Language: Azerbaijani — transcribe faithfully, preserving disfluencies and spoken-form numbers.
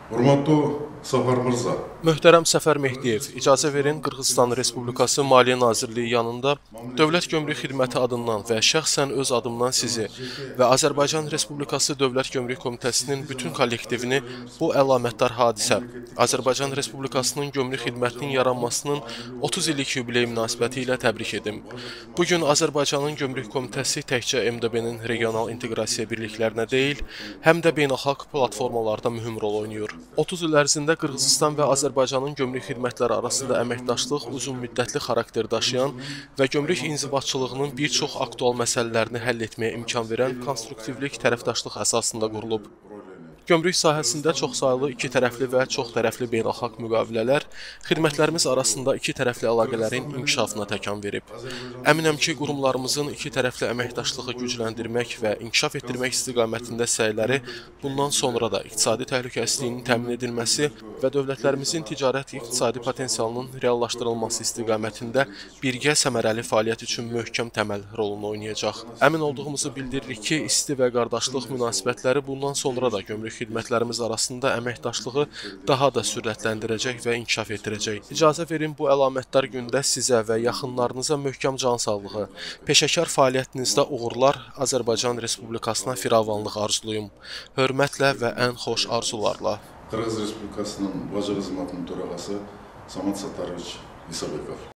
Hurmatlı Səfər Mirza. Möhtərəm Səfər Mehdiyev, icazə verin Qırğızıstan Respublikası Maliyyə Nazirliyi yanında Dövlət Gömrük Xidməti adından və şəxsən öz adımdan sizi və Azərbaycan Respublikası Dövlət Gömrük Komitəsinin bütün kollektivini bu əlamətdar hadisə, Azərbaycan Respublikasının gömrük xidmətinin yaranmasının otuz illik yubiley münasibəti ilə təbrik edim. Bugün Azərbaycanın Gömrük Komitəsi təkcə M D B-nin regional inteqrasiya birliklərinə deyil, həm də beynəlxalq platformalarda mühüm rol oynayır. otuz il ərzində Qırğızıstan və Azərbaycanın gömrük xidmətləri arasında əməkdaşlıq uzunmüddətli xarakter daşıyan və gömrük inzibatçılığının bir çox aktual məsələlərini həll etməyə imkan verən konstruktivlik tərəfdaşlıq əsasında qurulub. Gömrük sahəsində çoxsaylı iki tərəfli və çox tərəfli beynəlxalq müqavilələr xidmətlərimiz arasında iki tərəfli əlaqələrin inkişafına təkan verib. Əminəm ki, qurumlarımızın iki tərəfli əməkdaşlığı gücləndirmək və inkişaf etdirmək istiqamətində səyləri bundan sonra da iqtisadi təhlükəsizliyinin təmin edilməsi və dövlətlərimizin ticarət iqtisadi potensialının reallaşdırılması istiqamətində birgə səmərəli fəaliyyət üçün möhkəm təməl rolunu oynayacaq. Əmin olduğumuzu bildiririk ki, isti və qardaşlıq münasibətləri bundan sonra da gömrük xidmətlərimiz arasında əməkdaşlığı daha da sürətləndirəcək və inkişaf etdirəcək. İcazə verin bu əlamətdar gündə sizə və yaxınlarınıza möhkəm can sağlığı, peşəkar fəaliyyətinizdə uğurlar, Azərbaycan Respublikasına firavanlıq arzuluyum. Hörmətlə və ən xoş arzularla. Qırğız Respublikasının Baca Xidmətinin törəğası Samad Sataroviç İsabekov.